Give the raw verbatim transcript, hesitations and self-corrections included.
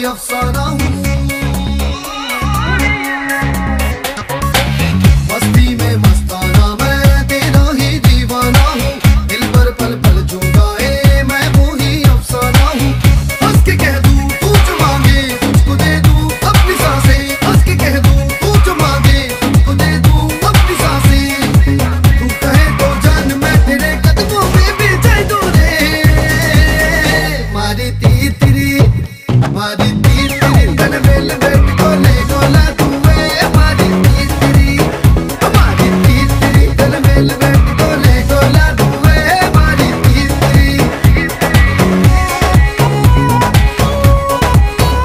अफसाना हूँ। मस्ती में मस्ताना मैं तेरा ही दीवाना हूँ। दिल पर पल पल जो गाए मैं वो ही अफसाना हूँ। हंस के कह दूँ तू जो मांगे तुझको दे दूँ अपनी सांसें। हंस के कह दूँ तू जो मांगे तुझको दे दूँ अपनी सांसें। तू कहे तो जान मैं तेरे कदमों में भी जाए दूँ रे। मारी तीर तेरी मारी तीर तेरी तन वेल बैठ को ले